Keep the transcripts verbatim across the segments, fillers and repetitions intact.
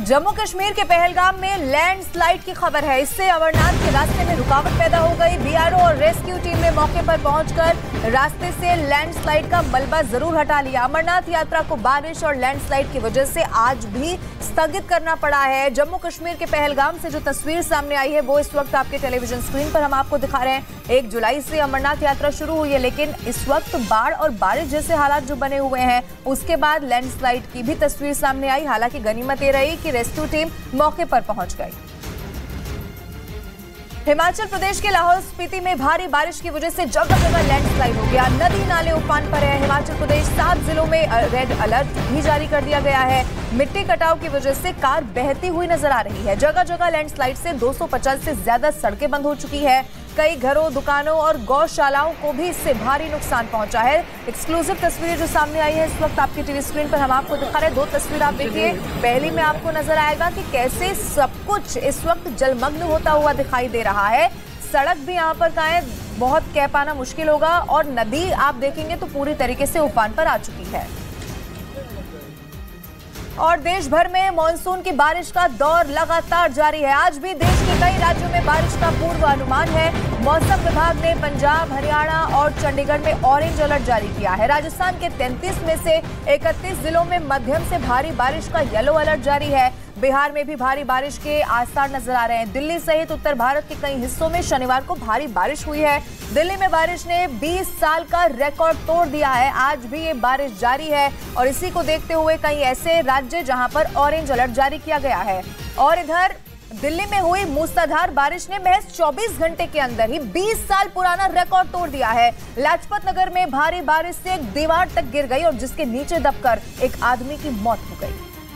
जम्मू कश्मीर के पहलगाम में लैंडस्लाइड की खबर है। इससे अमरनाथ के रास्ते में रुकावट पैदा हो गई। बीआरओ और रेस्क्यू टीम ने मौके पर पहुंचकर रास्ते से लैंडस्लाइड का मलबा जरूर हटा लिया। अमरनाथ यात्रा को बारिश और लैंडस्लाइड की वजह से आज भी स्थगित करना पड़ा है। जम्मू कश्मीर के पहलगाम से जो तस्वीर सामने आई है वो इस वक्त आपके टेलीविजन स्क्रीन पर हम आपको दिखा रहे हैं। एक जुलाई से अमरनाथ यात्रा शुरू हुई है, लेकिन इस वक्त बाढ़ और बारिश जैसे हालात जो बने हुए हैं, उसके बाद लैंडस्लाइड की भी तस्वीर सामने आई। हालांकि गनीमत ये रही कि रेस्क्यू टीम मौके पर पहुंच गई। हिमाचल प्रदेश के लाहौल स्पीति में भारी बारिश की वजह से जगह जगह लैंडस्लाइड हो गया। नदी नाले उफान पर है। हिमाचल प्रदेश सात जिलों में रेड अलर्ट भी जारी कर दिया गया है। मिट्टी कटाव की वजह से कार बहती हुई नजर आ रही है। जगह जगह लैंडस्लाइड से दो सौ पचास से ज्यादा सड़कें बंद हो चुकी है। कई घरों, दुकानों और गौशालाओं को भी इससे भारी नुकसान पहुंचा है। एक्सक्लूसिव तस्वीर जो सामने आई है इस वक्त आपकी टीवी स्क्रीन पर हम आपको दिखा रहे हैं। दो तस्वीर आप देखिए। पहली में आपको नजर आएगा कि कैसे सब कुछ इस वक्त जलमग्न होता हुआ दिखाई दे रहा है। सड़क भी यहाँ पर कहाँ है, बहुत कह पाना मुश्किल होगा। और नदी आप देखेंगे तो पूरी तरीके से उफान पर आ चुकी है। और देश भर में मॉनसून की बारिश का दौर लगातार जारी है। आज भी देश के कई राज्यों में बारिश का पूर्वानुमान है। मौसम विभाग ने पंजाब, हरियाणा और चंडीगढ़ में ऑरेंज अलर्ट जारी किया है। राजस्थान के तैंतीस में से इकतीस जिलों में मध्यम से भारी बारिश का येलो अलर्ट जारी है। बिहार में भी भारी बारिश के आसार नजर आ रहे हैं। दिल्ली सहित उत्तर भारत के कई हिस्सों में शनिवार को भारी बारिश हुई है। दिल्ली में बारिश ने बीस साल का रिकॉर्ड तोड़ दिया है। आज भी ये बारिश जारी है और इसी को देखते हुए कई ऐसे राज्य जहां पर ऑरेंज अलर्ट जारी किया गया है। और इधर दिल्ली में हुई मूसलाधार बारिश ने महज चौबीस घंटे के अंदर ही बीस साल पुराना रिकॉर्ड तोड़ दिया है। लाजपत नगर में भारी बारिश से एक दीवार तक गिर गई और जिसके नीचे दबकर एक आदमी की मौत हो गई।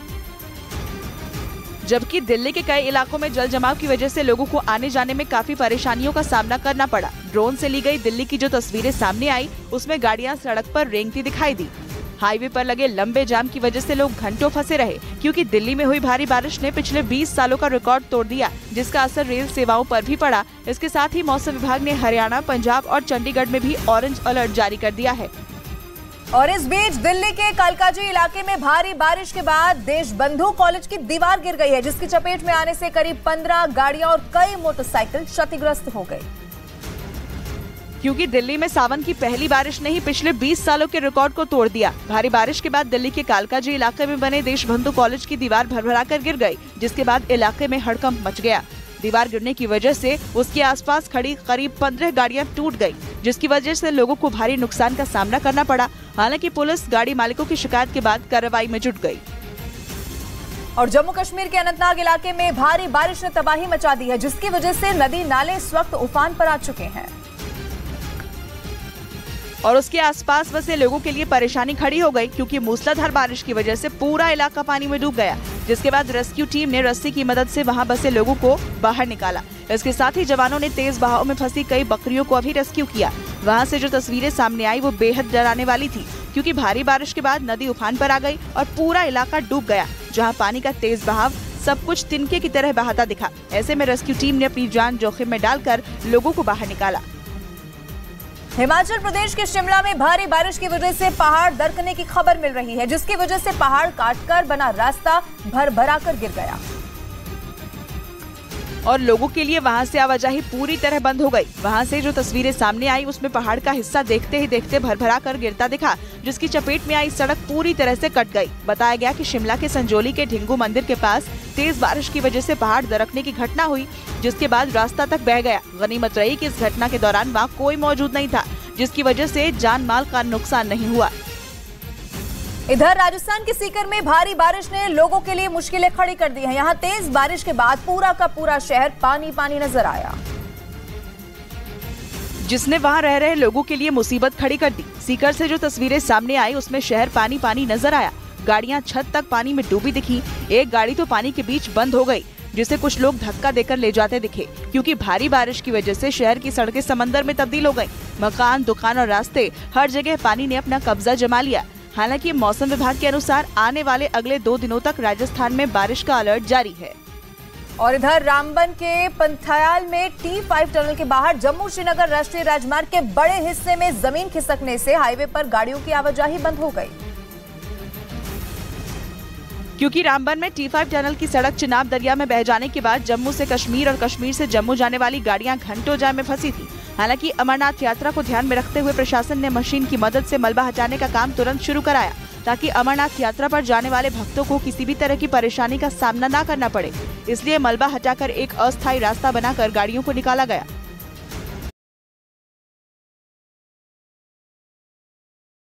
जबकि दिल्ली के कई इलाकों में जल जमाव की वजह से लोगों को आने जाने में काफी परेशानियों का सामना करना पड़ा। ड्रोन से ली गई दिल्ली की जो तस्वीरें सामने आई, उसमें गाड़ियां सड़क पर रेंगती दिखाई दी। हाईवे पर लगे लंबे जाम की वजह से लोग घंटों फंसे रहे, क्योंकि दिल्ली में हुई भारी बारिश ने पिछले बीस सालों का रिकॉर्ड तोड़ दिया, जिसका असर रेल सेवाओं पर भी पड़ा। इसके साथ ही मौसम विभाग ने हरियाणा, पंजाब और चंडीगढ़ में भी ऑरेंज अलर्ट जारी कर दिया है। और इस बीच दिल्ली के कालकाजी इलाके में भारी बारिश के बाद देशबंधु कॉलेज की दीवार गिर गई है, जिसकी चपेट में आने से करीब पंद्रह गाड़ियां और कई मोटरसाइकिल क्षतिग्रस्त हो गई। क्योंकि दिल्ली में सावन की पहली बारिश ने ही पिछले बीस सालों के रिकॉर्ड को तोड़ दिया। भारी बारिश के बाद दिल्ली के कालकाजी इलाके में बने देशबंधु कॉलेज की दीवार भरभरा कर गिर गई, जिसके बाद इलाके में हड़कंप मच गया। दीवार गिरने की वजह से उसके आसपास खड़ी करीब पंद्रह गाड़ियां टूट गई, जिसकी वजह से लोगों को भारी नुकसान का सामना करना पड़ा। हालांकि पुलिस गाड़ी मालिकों की शिकायत के बाद कार्रवाई में जुट गई। और जम्मू कश्मीर के अनंतनाग इलाके में भारी बारिश ने तबाही मचा दी है, जिसकी वजह से नदी नाले इस वक्त उफान पर आ चुके हैं और उसके आसपास बसे लोगों के लिए परेशानी खड़ी हो गई, क्योंकि मूसलाधार बारिश की वजह से पूरा इलाका पानी में डूब गया। जिसके बाद रेस्क्यू टीम ने रस्सी की मदद से वहां बसे लोगों को बाहर निकाला। इसके साथ ही जवानों ने तेज बहाव में फंसी कई बकरियों को भी रेस्क्यू किया। वहां से जो तस्वीरें सामने आई वो बेहद डराने वाली थी, क्योंकि भारी बारिश के बाद नदी उफान पर आ गई और पूरा इलाका डूब गया, जहाँ पानी का तेज बहाव सब कुछ तिनके की तरह बहाता दिखा। ऐसे में रेस्क्यू टीम ने अपनी जान जोखिम में डालकर लोगों को बाहर निकाला। हिमाचल प्रदेश के शिमला में भारी बारिश की वजह से पहाड़ दरकने की खबर मिल रही है, जिसकी वजह से पहाड़ काटकर बना रास्ता भर भरा कर गिर गया और लोगों के लिए वहां से आवाजाही पूरी तरह बंद हो गई। वहां से जो तस्वीरें सामने आई उसमें पहाड़ का हिस्सा देखते ही देखते भरभरा कर गिरता दिखा, जिसकी चपेट में आई सड़क पूरी तरह से कट गई। बताया गया कि शिमला के संजोली के ढिंगू मंदिर के पास तेज बारिश की वजह से पहाड़ दरकने की घटना हुई, जिसके बाद रास्ता तक बह गया। गनीमत रही कि इस घटना के दौरान वहाँ कोई मौजूद नहीं था, जिसकी वजह से जान माल का नुकसान नहीं हुआ। इधर राजस्थान के सीकर में भारी बारिश ने लोगों के लिए मुश्किलें खड़ी कर दी हैं। यहाँ तेज बारिश के बाद पूरा का पूरा शहर पानी पानी नजर आया, जिसने वहां रह रहे लोगों के लिए मुसीबत खड़ी कर दी। सीकर से जो तस्वीरें सामने आई उसमें शहर पानी पानी नजर आया। गाड़ियां छत तक पानी में डूबी दिखी। एक गाड़ी तो पानी के बीच बंद हो गई, जिसे कुछ लोग धक्का देकर ले जाते दिखे, क्योंकि भारी बारिश की वजह से शहर की सड़कें समंदर में तब्दील हो गयी। मकान, दुकान और रास्ते, हर जगह पानी ने अपना कब्जा जमा लिया। हालांकि मौसम विभाग के अनुसार आने वाले अगले दो दिनों तक राजस्थान में बारिश का अलर्ट जारी है। और इधर रामबन के पंथायाल में टी फाइव टनल के बाहर जम्मू श्रीनगर राष्ट्रीय राजमार्ग के बड़े हिस्से में जमीन खिसकने से हाईवे पर गाड़ियों की आवाजाही बंद हो गई। क्योंकि रामबन में टी फाइव टनल की सड़क चिनाब दरिया में बह जाने के बाद जम्मू से कश्मीर और कश्मीर से जम्मू जाने वाली गाड़ियां घंटों जाम में फंसी थी। हालांकि अमरनाथ यात्रा को ध्यान में रखते हुए प्रशासन ने मशीन की मदद से मलबा हटाने का काम तुरंत शुरू कराया, ताकि अमरनाथ यात्रा पर जाने वाले भक्तों को किसी भी तरह की परेशानी का सामना न करना पड़े। इसलिए मलबा हटाकर एक अस्थायी रास्ता बनाकर गाड़ियों को निकाला गया।